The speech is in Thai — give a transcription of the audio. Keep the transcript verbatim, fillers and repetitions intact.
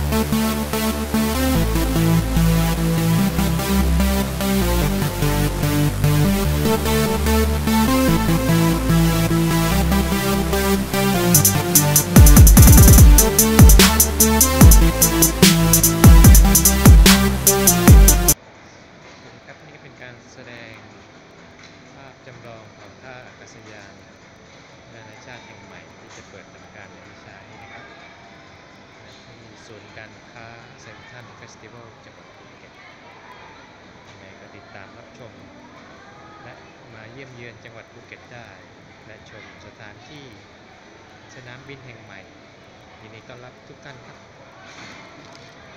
แสดงภาพจำลองของท่าอากาศยานนานาชาติแห่งใหม่ที่จะเปิดทำการในปีชานี้นะครับที่ศูนย์การค้าเซ็นทรัลเฟสติวัลจังหวัดภูเก็ตยังไงก็ติดตามรับชมและมาเยี่ยมเยือนจังหวัดภูเก็ตได้และชมสถานที่สนามบินแห่งใหม่ยินดีต้อนรับทุกท่านครับ